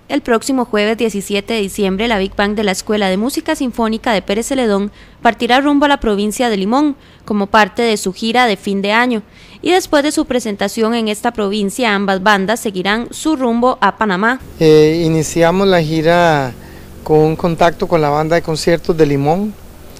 El próximo jueves 17 de diciembre, la Big Band de la Escuela de Música Sinfónica de Pérez Celedón partirá rumbo a la provincia de Limón como parte de su gira de fin de año, y después de su presentación en esta provincia, ambas bandas seguirán su rumbo a Panamá. Iniciamos la gira con un contacto con la banda de conciertos de Limón.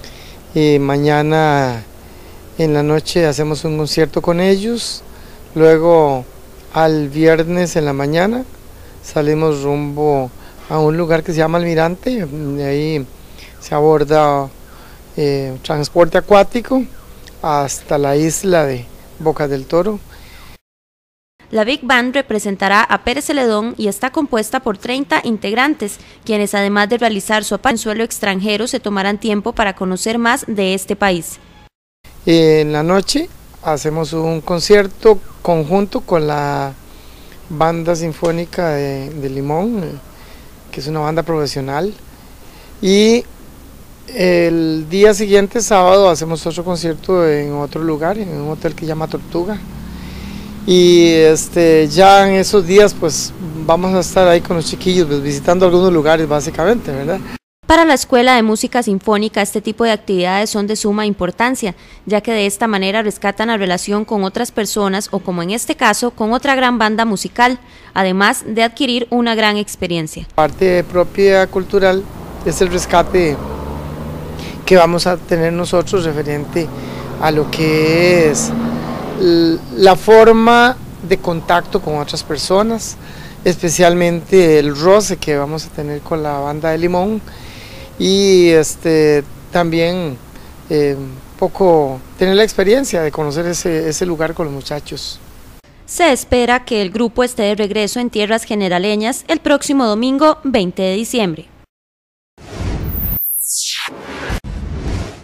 Mañana en la noche hacemos un concierto con ellos, luego al viernes en la mañana salimos rumbo a un lugar que se llama Almirante. De ahí se aborda transporte acuático hasta la isla de Boca del Toro. La Big Band representará a Pérez Celedón y está compuesta por 30 integrantes, quienes además de realizar su aparición en suelo extranjero se tomarán tiempo para conocer más de este país. En la noche hacemos un concierto conjunto con la Banda Sinfónica de Limón, que es una banda profesional, y el día siguiente, sábado, hacemos otro concierto en otro lugar, en un hotel que se llama Tortuga, y ya en esos días pues vamos a estar ahí con los chiquillos, pues, visitando algunos lugares básicamente, ¿verdad? Para la Escuela de Música Sinfónica, este tipo de actividades son de suma importancia, ya que de esta manera rescatan la relación con otras personas o, como en este caso, con otra gran banda musical, además de adquirir una gran experiencia. Parte propia cultural es el rescate que vamos a tener nosotros referente a lo que es la forma de contacto con otras personas, especialmente el roce que vamos a tener con la banda de Limón, y también poco tener la experiencia de conocer ese lugar con los muchachos. Se espera que el grupo esté de regreso en tierras generaleñas el próximo domingo 20 de diciembre.